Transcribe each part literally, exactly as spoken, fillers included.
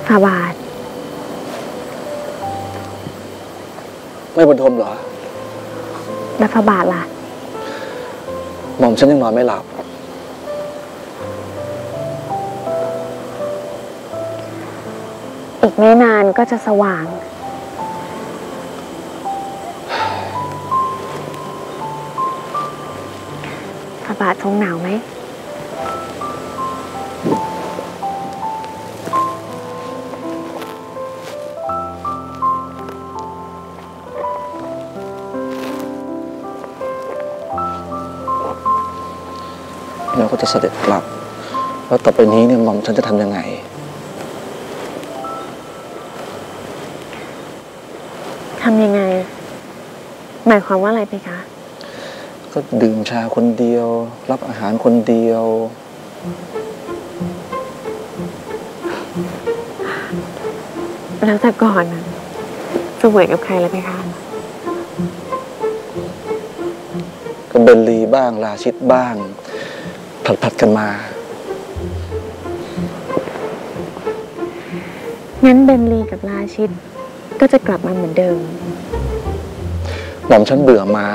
ฝ่าบาทไม่บรรทมเหรอแล้วฝ่าบาทล่ะหม่อมฉันยังนอนไม่หลับอีกไม่นานก็จะสว่างฝ่าบาททรงหนาวไหมแล้วก็จะเสด็จกลับแล้วต่อไปนี้เนี่ยหม่อมฉันจะทำยังไงทำยังไงหมายความว่าอะไรไปคะก็ดื่มชาคนเดียวรับอาหารคนเดียวแล้วแต่ก่อนนะสวยกับใครแล้วไปคะก็เบลลีบ้างราชิดบ้างผัดๆกันมางั้นเบนลีกับราชิดก็จะกลับมาเหมือนเดิมหม่อมฉันเบื่อม้า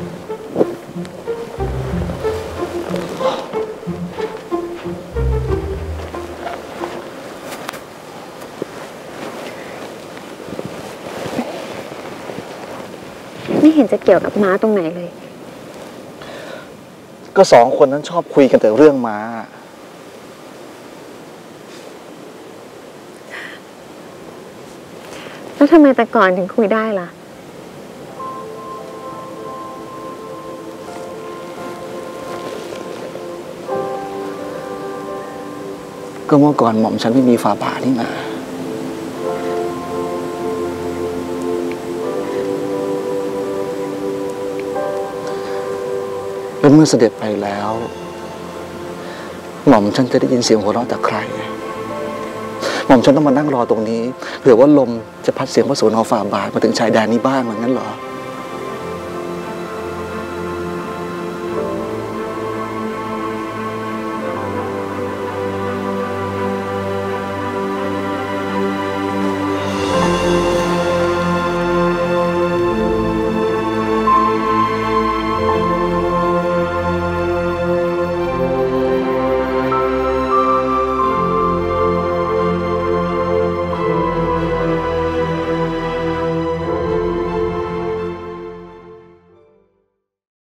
ไม่เห็นจะเกี่ยวกับม้าตรงไหนเลยก็สองคนนั้นชอบคุยกันแต่เรื่องม้าแล้วทำไมแต่ก่อนถึงคุยได้ล่ะก็เมื่อก่อนหม่อมฉันไม่มีฝ่าบาทนี่นาแล้วเมื่อเสด็จไปแล้วหม่อมฉันจะได้ยินเสียงหัวเราะจากใครหม่อมฉันต้องมานั่งรอตรงนี้เผื่อว่าลมจะพัดเสียงพระโสนฝ่าบาทมาถึงชายแดนนี้บ้างเหมือนนั้นเหรอ